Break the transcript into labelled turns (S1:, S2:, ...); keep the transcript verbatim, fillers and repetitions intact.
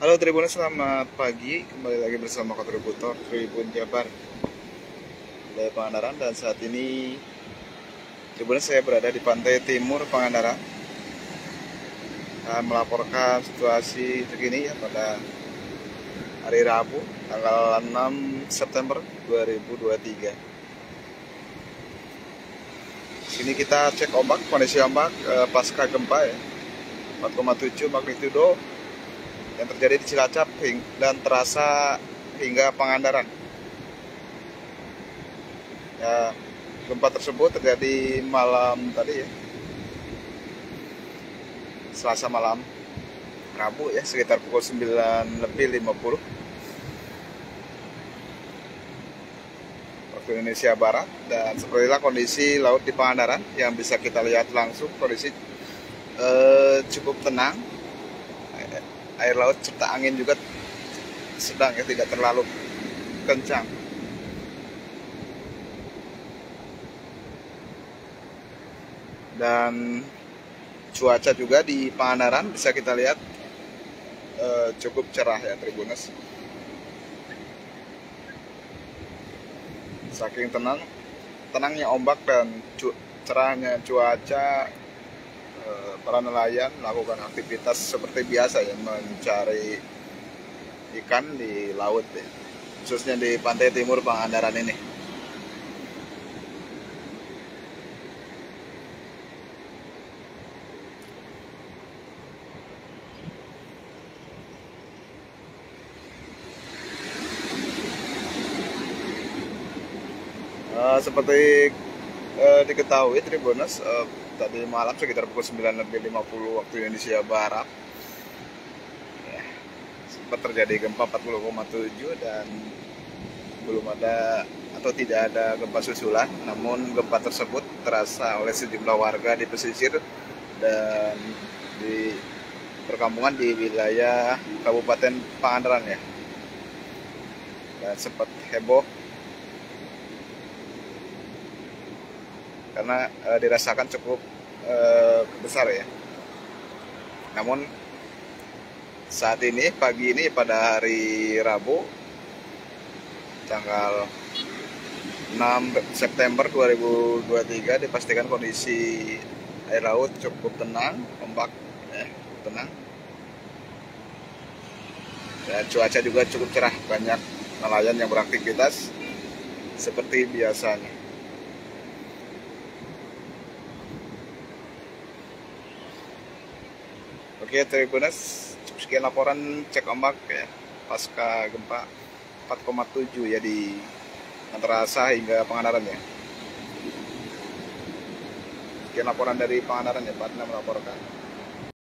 S1: Halo Tribuners, selamat pagi. Kembali lagi bersama kontributor Tribun Jabar dari Pangandaran. Dan saat ini Tribuners, saya berada di pantai timur Pangandaran dan melaporkan situasi terkini ya pada hari Rabu tanggal enam September dua ribu dua puluh tiga. Sini kita cek ombak, kondisi ombak eh, pasca gempa ya, empat koma tujuh magnitudo yang terjadi di Cilacap dan terasa hingga Pangandaran. Ya, gempa tersebut terjadi malam tadi ya, Selasa malam, Rabu ya, sekitar pukul sembilan lebih lima puluh waktu Indonesia Barat. Dan sepertilah kondisi laut di Pangandaran yang bisa kita lihat langsung. Kondisi eh, cukup tenang, air laut serta angin juga sedang ya, tidak terlalu kencang. Dan cuaca juga di Pangandaran bisa kita lihat eh, cukup cerah ya Tribuners. Saking tenang, tenangnya ombak dan cu cerahnya cuaca, para nelayan melakukan aktivitas seperti biasa ya, mencari ikan di laut ya, khususnya di pantai timur Pangandaran ini. Uh, seperti uh, diketahui Tribuners, uh, tadi malam sekitar pukul sembilan lebih lima puluh waktu Indonesia Barat ya, sempat terjadi gempa empat puluh koma tujuh dan belum ada atau tidak ada gempa susulan. Namun gempa tersebut terasa oleh sejumlah warga di pesisir dan di perkampungan di wilayah Kabupaten Pangandaran ya, dan sempat heboh karena e, dirasakan cukup e, besar ya. Namun saat ini, pagi ini pada hari Rabu tanggal enam September dua ribu dua puluh tiga, dipastikan kondisi air laut cukup tenang, ombak ya, tenang, dan cuaca juga cukup cerah. Banyak nelayan yang beraktivitas seperti biasanya. Oke Tribuners, sekian laporan cek ombak ya pasca gempa empat koma tujuh ya di antara Asa hingga Pangandaran ya. Sekian laporan dari Pangandaran ya, Pak Adna melaporkan.